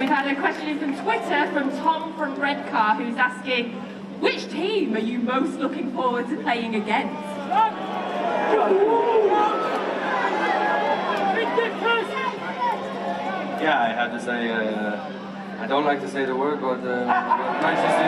We've had a question from Twitter from Tom from Redcar, who's asking, which team are you most looking forward to playing against? Yeah, I have to say, I don't like to say the word, but Manchester